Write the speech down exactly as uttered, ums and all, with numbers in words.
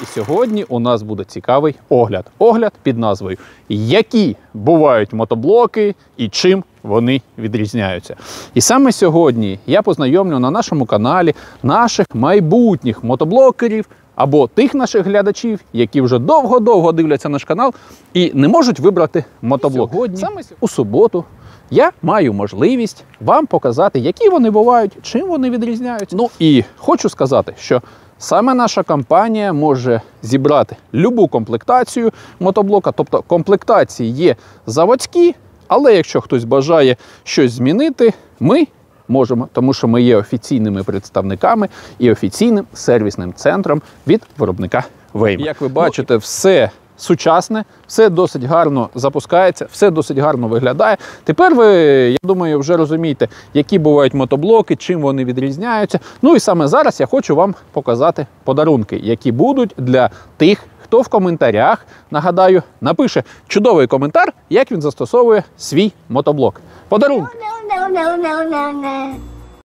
І сьогодні у нас буде цікавий огляд. Огляд під назвою «Які бувають мотоблоки і чим вони відрізняються». І саме сьогодні я познайомлю на нашому каналі наших майбутніх мотоблокерів або тих наших глядачів, які вже довго-довго дивляться наш канал і не можуть вибрати мотоблок. Сьогодні, саме у суботу, я маю можливість вам показати, які вони бувають, чим вони відрізняються. Ну і хочу сказати, що саме наша компанія може зібрати любу комплектацію мотоблока, тобто комплектації є заводські, але якщо хтось бажає щось змінити, ми можемо, тому що ми є офіційними представниками і офіційним сервісним центром від виробника Вейма. Як ви бачите, все сучасне, все досить гарно запускається, все досить гарно виглядає. Тепер ви, я думаю, вже розумієте, які бувають мотоблоки, чим вони відрізняються. Ну і саме зараз я хочу вам показати подарунки, які будуть для тих, хто в коментарях, нагадаю, напише чудовий коментар, як він застосовує свій мотоблок. Подарунки! No, no, no, no, no, no.